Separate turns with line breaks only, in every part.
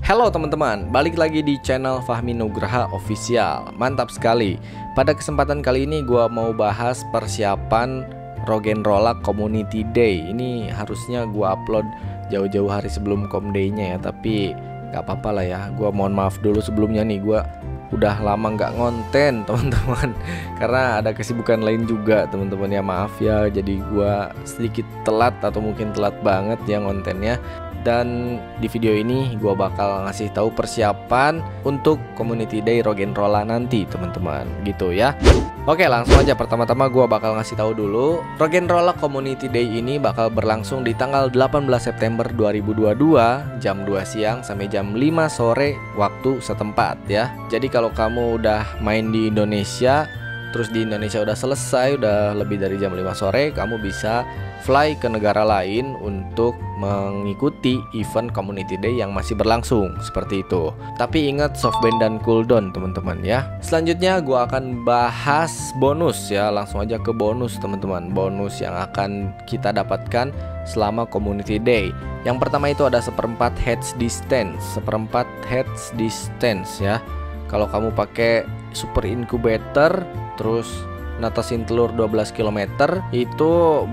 Halo teman-teman, balik lagi di channel Fahmi Nugraha Official. Mantap sekali. Pada kesempatan kali ini gua mau bahas persiapan Roggenrola Community Day. Ini harusnya gua upload jauh-jauh hari sebelum Comday-nya ya, tapi gak apa-apa lah ya. Gua mohon maaf dulu sebelumnya nih, gua udah lama nggak ngonten teman-teman karena ada kesibukan lain juga teman-teman ya, maaf ya. Jadi gua sedikit telat atau mungkin telat banget ya ngontennya. Dan di video ini gue bakal ngasih tahu persiapan untuk Community Day Roggenrola nanti teman-teman, gitu ya. Oke, langsung aja. Pertama-tama gue bakal ngasih tahu dulu Roggenrola Community Day ini bakal berlangsung di tanggal 18 September 2022 jam 2 siang sampai jam 5 sore waktu setempat ya. Jadi kalau kamu udah main di Indonesia, terus di Indonesia udah selesai, udah lebih dari jam 5 sore, kamu bisa fly ke negara lain untuk mengikuti event Community Day yang masih berlangsung, seperti itu. Tapi ingat softband dan cooldown teman-teman ya. Selanjutnya gue akan bahas bonus ya. Langsung aja ke bonus teman-teman. Bonus yang akan kita dapatkan selama Community Day. Yang pertama itu ada seperempat heads distance. Seperempat heads distance ya. Kalau kamu pakai super incubator terus natasin telur 12 km itu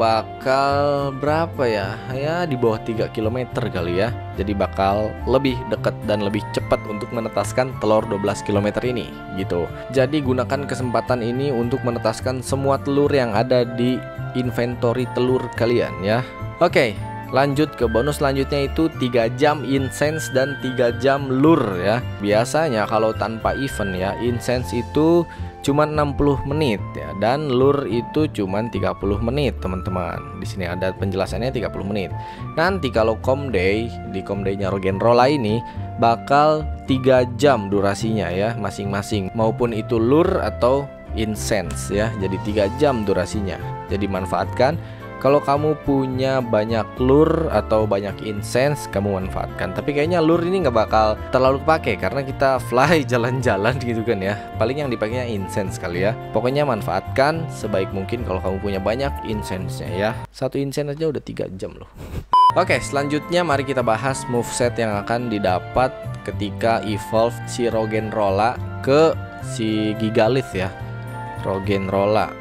bakal berapa ya? Ya di bawah 3 km kali ya. Jadi bakal lebih dekat dan lebih cepat untuk menetaskan telur 12 km ini gitu. Jadi gunakan kesempatan ini untuk menetaskan semua telur yang ada di inventory telur kalian ya. Oke, lanjut ke bonus selanjutnya itu 3 jam incense dan 3 jam lure ya. Biasanya kalau tanpa event ya, incense itu cuma 60 menit ya, dan lure itu cuma 30 menit teman-teman. Di sini ada penjelasannya 30 menit. Nanti kalau Comday, di Comday-nya Roggenrola ini bakal 3 jam durasinya ya masing-masing, maupun itu lure atau incense ya. Jadi 3 jam durasinya. Jadi manfaatkan. Kalau kamu punya banyak lure atau banyak incense, kamu manfaatkan. Tapi kayaknya lure ini nggak bakal terlalu pakai karena kita fly jalan-jalan gitu kan ya. Paling yang dipakainya incense kali ya. Pokoknya manfaatkan sebaik mungkin kalau kamu punya banyak incense-nya ya. Satu incense aja udah 3 jam loh. Oke, selanjutnya mari kita bahas moveset yang akan didapat ketika evolve si Roggenrola ke si Gigalith ya. Roggenrola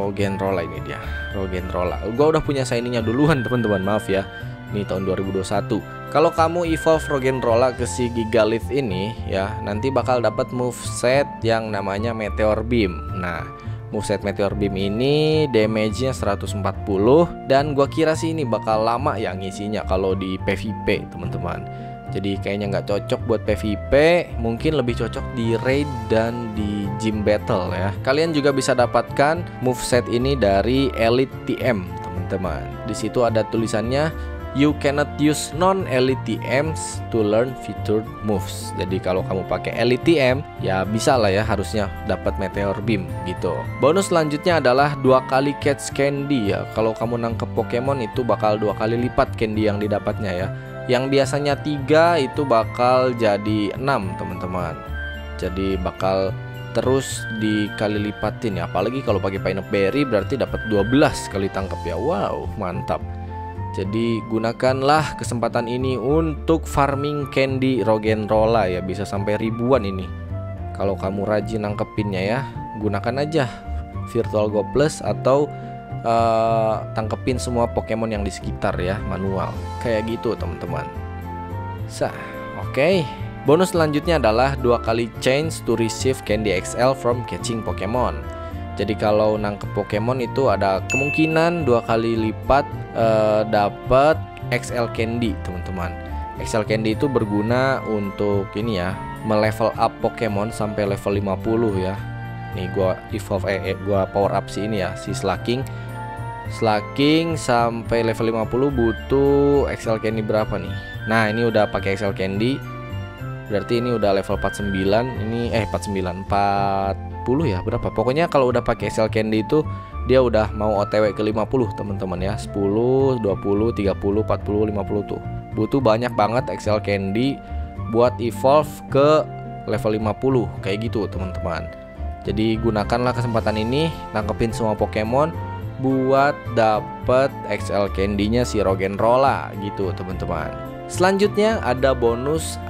ini dia, Roggenrola. Gua udah punya signingnya duluan teman-teman, maaf ya. Ini tahun 2021. Kalau kamu evolve Roggenrola ke si Gigalith ini ya, nanti bakal dapat moveset yang namanya Meteor Beam. Nah, moveset Meteor Beam ini damage-nya 140, dan gua kira sih ini bakal lama ya ngisinya kalau di PvP teman-teman. Jadi kayaknya nggak cocok buat PvP, mungkin lebih cocok di raid dan di gym battle ya. Kalian juga bisa dapatkan moveset ini dari Elite TM teman-teman. Di situ ada tulisannya you cannot use non-elite TMs to learn featured moves. Jadi kalau kamu pakai Elite TM ya bisa lah ya, harusnya dapat Meteor Beam gitu. Bonus selanjutnya adalah 2 kali catch candy ya. Kalau kamu nangkep Pokemon itu bakal 2 kali lipat candy yang didapatnya ya. Yang biasanya 3 itu bakal jadi 6 teman-teman. Jadi bakal terus dikali lipatin ya. Apalagi kalau pakai Pineapple Berry berarti dapat 12 kali tangkap ya. Wow, mantap. Jadi gunakanlah kesempatan ini untuk farming candy Roggenrola ya. Bisa sampai ribuan ini. Kalau kamu rajin nangkepinnya ya, gunakan aja Virtual Go Plus atau tangkepin semua Pokemon yang di sekitar ya, manual kayak gitu teman-teman. Oke. Bonus selanjutnya adalah 2 kali chance to receive Candy XL from catching Pokemon. Jadi kalau nangkep Pokemon itu ada kemungkinan 2 kali lipat dapat XL Candy teman-teman. XL Candy itu berguna untuk ini ya, melevel up Pokemon sampai level 50 ya. Nih gua gua power up si ini ya, si Slaking sampai level 50 butuh XL Candy berapa nih? Nah, ini udah pakai XL Candy. Berarti ini udah level 49. Ini 49 40 ya, berapa? Pokoknya kalau udah pakai XL Candy itu dia udah mau OTW ke 50 teman-teman ya. 10, 20, 30, 40, 50 tuh. Butuh banyak banget XL Candy buat evolve ke level 50 kayak gitu teman-teman. Jadi gunakanlah kesempatan ini, tangkepin semua Pokemon buat dapet XL Candy-nya si Roggenrola gitu teman-teman. Selanjutnya ada bonus up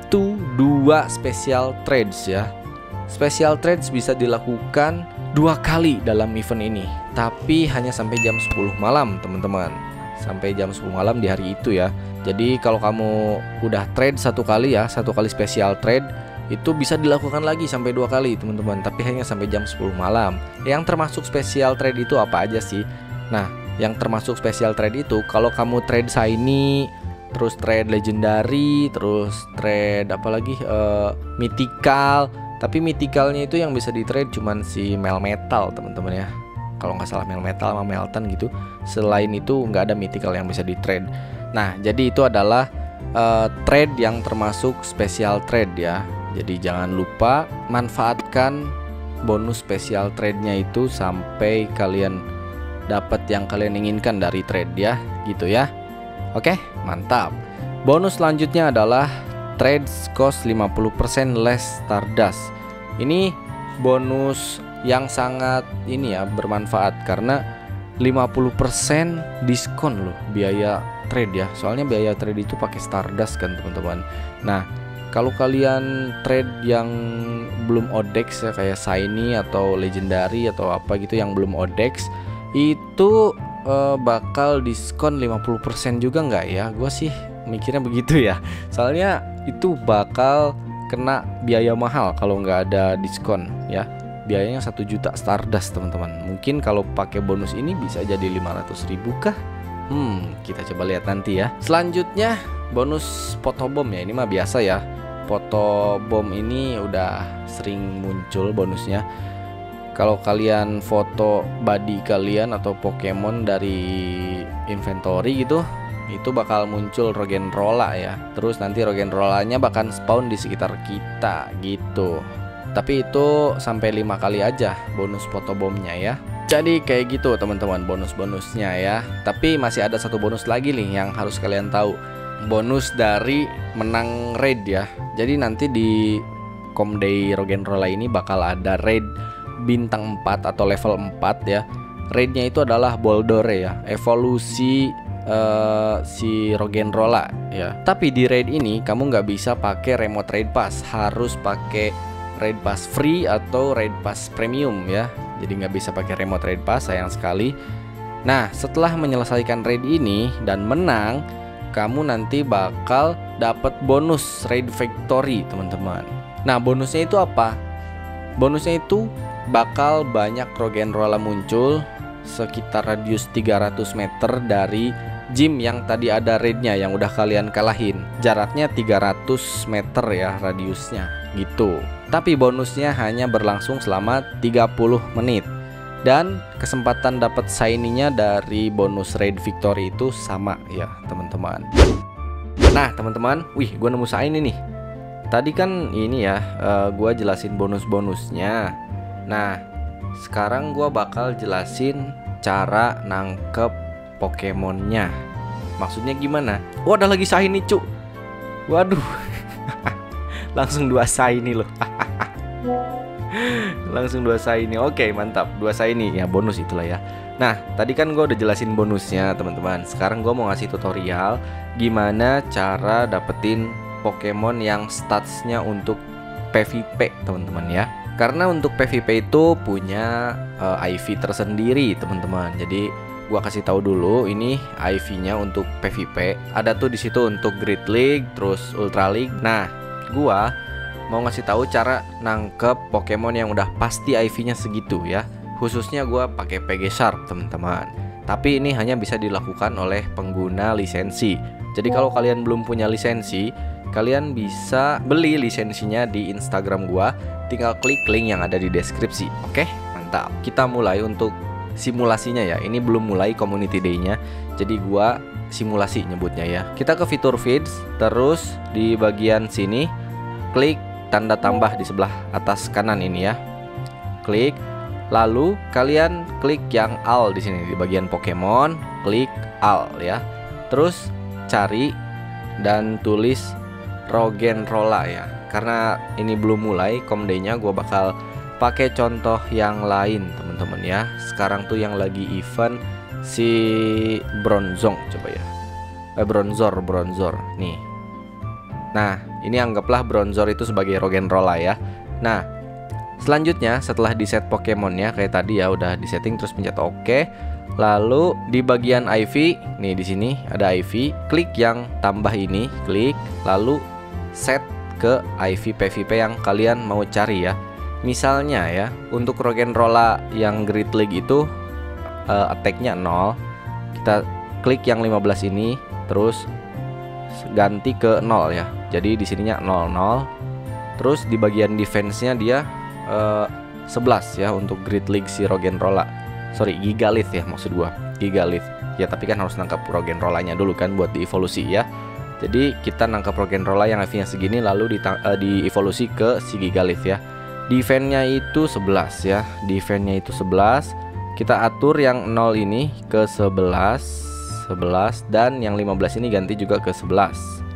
itu 2 special trades ya. Special trades bisa dilakukan 2 kali dalam event ini, tapi hanya sampai jam 10 malam teman-teman. Sampai jam 10 malam di hari itu ya. Jadi kalau kamu udah trade 1 kali ya, 1 kali special trade, itu bisa dilakukan lagi sampai 2 kali teman-teman, tapi hanya sampai jam 10 malam. Yang termasuk special trade itu apa aja sih? Nah, yang termasuk special trade itu kalau kamu trade shiny, terus trade legendary, terus trade apalagi mythical. Tapi mythicalnya itu yang bisa di trade cuman si Melmetal teman-teman ya. Kalau nggak salah Melmetal sama Melton gitu. Selain itu nggak ada mythical yang bisa di trade. Nah, jadi itu adalah trade yang termasuk special trade ya. Jadi jangan lupa manfaatkan bonus special trade-nya itu sampai kalian dapat yang kalian inginkan dari trade ya, gitu ya. Oke, mantap. Bonus selanjutnya adalah trades cost 50% less Stardust. Ini bonus yang sangat ini ya, bermanfaat karena 50% diskon loh biaya trade ya. Soalnya biaya trade itu pakai Stardust kan teman-teman. Nah, kalau kalian trade yang belum Odex ya, kayak shiny atau legendary atau apa gitu yang belum Odex, itu bakal diskon 50% juga nggak ya? Gue sih mikirnya begitu ya. Soalnya itu bakal kena biaya mahal kalau nggak ada diskon ya. Biayanya 1 juta Stardust teman-teman. Mungkin kalau pakai bonus ini bisa jadi 500.000 kah? Kita coba lihat nanti ya. Selanjutnya bonus photobomb ya. Ini mah biasa ya. Photobomb ini udah sering muncul bonusnya. Kalau kalian foto body kalian atau Pokemon dari inventory gitu, itu bakal muncul Roggenrola ya. Terus nanti Roggenrolanya bakal spawn di sekitar kita gitu. Tapi itu sampai 5 kali aja bonus photobombnya ya. Jadi kayak gitu teman-teman bonus-bonusnya ya. Tapi masih ada 1 bonus lagi nih yang harus kalian tahu. Bonus dari menang raid ya. Jadi nanti di Comday Roggenrola ini bakal ada raid bintang 4 atau level 4 ya. Raidnya itu adalah Boldore ya, evolusi si Roggenrola ya. Tapi di raid ini kamu nggak bisa pakai remote raid pass, harus pakai raid pass free atau raid pass premium ya. Jadi nggak bisa pakai remote raid pass, sayang sekali. Nah, setelah menyelesaikan raid ini dan menang, kamu nanti bakal dapat bonus raid victory teman-teman. Nah, bonusnya itu apa? Bonusnya itu bakal banyak Roggenrola muncul sekitar radius 300 meter dari gym yang tadi ada raidnya yang udah kalian kalahin. Jaraknya 300 meter ya radiusnya gitu. Tapi bonusnya hanya berlangsung selama 30 menit. Dan kesempatan dapat shiny-nya dari bonus raid victory itu sama ya teman-teman. Nah teman-teman, wih gue nemu shiny nih. Tadi kan ini ya gue jelasin bonus-bonusnya. Nah sekarang gue bakal jelasin cara nangkep Pokemonnya. Maksudnya gimana? Wah ada lagi shiny cu. Waduh langsung 2 shiny loh. Langsung 2 shiny. Oke mantap, 2 shiny ya, bonus itulah ya. Nah tadi kan gue udah jelasin bonusnya teman-teman. Sekarang gue mau ngasih tutorial gimana cara dapetin Pokemon yang statsnya untuk PvP teman-teman ya. Karena untuk PvP itu punya IV tersendiri teman-teman. Jadi gua kasih tahu dulu ini IV-nya untuk PvP. Ada tuh di situ untuk Great League, terus Ultra League. Nah, gua mau ngasih tahu cara nangkep Pokemon yang udah pasti IV-nya segitu ya. Khususnya gua pakai PG Sharp teman-teman. Tapi ini hanya bisa dilakukan oleh pengguna lisensi. Jadi kalau kalian belum punya lisensi, kalian bisa beli lisensinya di Instagram gua. Tinggal klik link yang ada di deskripsi. Oke, mantap. Kita mulai untuk simulasinya ya. Ini belum mulai community day-nya. Jadi gua simulasi nyebutnya ya. Kita ke fitur feeds, terus di bagian sini klik tanda tambah di sebelah atas kanan ini ya. Klik. Lalu kalian klik yang all di sini di bagian Pokemon, klik all ya. Terus cari dan tulis Roggenrola ya. Karena ini belum mulai Comday-nya, gue bakal pakai contoh yang lain teman-teman ya. Sekarang tuh yang lagi event si Bronzong, coba ya. Bronzor nih. Nah Ini anggaplah Bronzor itu sebagai Roggenrola ya. Nah, selanjutnya setelah di set Pokemonnya kayak tadi ya, udah di setting terus pencet OK. Lalu di bagian IV, nih di sini ada IV, klik yang tambah ini, klik, lalu set ke IV PvP yang kalian mau cari ya. Misalnya ya, untuk Roggenrola yang Great League itu attack-nya 0. Kita klik yang 15 ini, terus ganti ke 0 ya. Jadi di sininya 00. Terus di bagian defense-nya dia 11 ya untuk Great League si Roggenrola. Sorry, Gigalith ya maksud gua, Gigalith. Ya tapi kan harus nangkap Roggenrola-nya dulu kan buat dievolusi ya. Jadi kita nangkap Roggenrola yang IV-nya segini lalu dievolusi ke si Gigalith ya. Defense-nya itu 11 ya. Defense-nya itu 11. Kita atur yang 0 ini ke 11 dan yang 15 ini ganti juga ke 11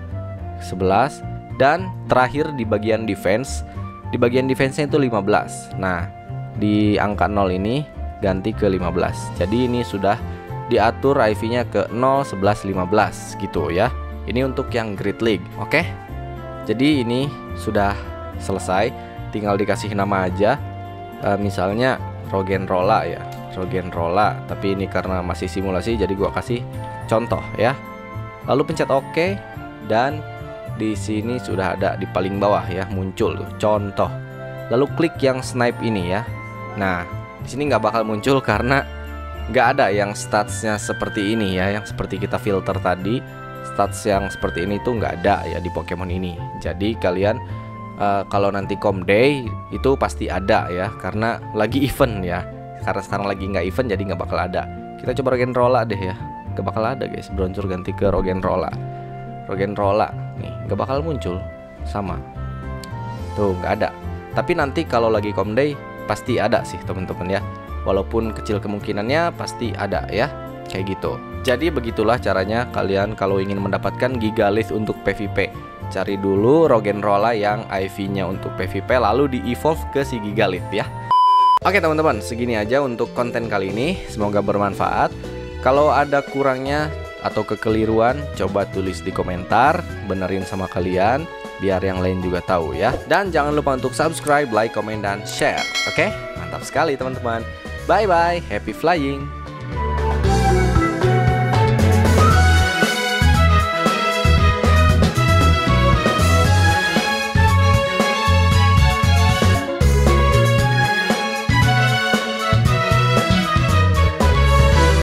dan terakhir di bagian defense. Di bagian defense-nya itu 15. Nah, di angka 0 ini ganti ke 15. Jadi ini sudah diatur IV-nya ke 0, 11, 15 gitu ya. Ini untuk yang Great League. Oke. Jadi ini sudah selesai. Tinggal dikasih nama aja. Misalnya Roggenrola ya. Roggenrola, tapi ini karena masih simulasi jadi gua kasih contoh ya. Lalu pencet OK dan di sini sudah ada di paling bawah ya, muncul tuh contoh. Lalu klik yang snipe ini ya. Nah, di sini nggak bakal muncul karena nggak ada yang statsnya seperti ini ya, yang seperti kita filter tadi. Stats yang seperti ini tuh nggak ada ya di Pokemon ini. Jadi kalian kalau nanti Com Day itu pasti ada ya, karena lagi event ya. Karena sekarang lagi nggak event jadi nggak bakal ada. Kita coba Roggenrola deh ya. Nggak bakal ada guys. Bronzor ganti ke Roggenrola. Roggenrola nih nggak bakal muncul. Sama. Tuh nggak ada. Tapi nanti kalau lagi Com Day pasti ada sih teman-teman ya. Walaupun kecil kemungkinannya pasti ada ya. Kayak gitu. Jadi begitulah caranya kalian kalau ingin mendapatkan Gigalith untuk PvP. Cari dulu Roggenrola yang IV-nya untuk PvP lalu di-evolve ke si Gigalith ya. Oke teman-teman, segini aja untuk konten kali ini. Semoga bermanfaat. Kalau ada kurangnya atau kekeliruan, coba tulis di komentar, benerin sama kalian, biar yang lain juga tahu ya. Dan jangan lupa untuk subscribe, like, komen, dan share. Oke, mantap sekali teman-teman. Bye-bye, happy flying.